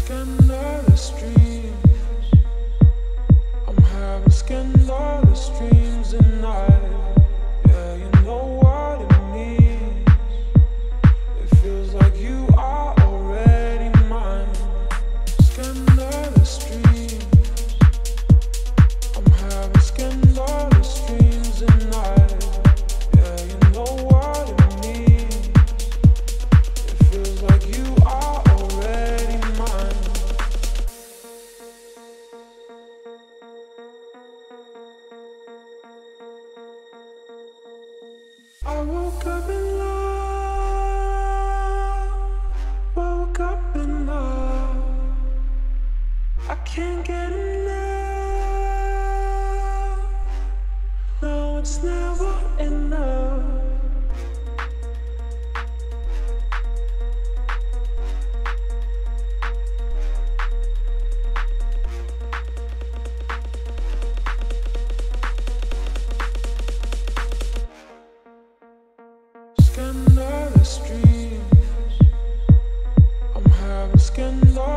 Scandalous dreams. I'm having scandalous dreams at night. Yeah, you know what it means. It feels like you are already mine. Scandalous dreams. I'm having scandalous dreams at night. Yeah, you know what it means. It feels like you are already mine. I woke up in love, woke up in love. I can't get enough. No, it's never enough. Scandalous dreams. I'm having scandalous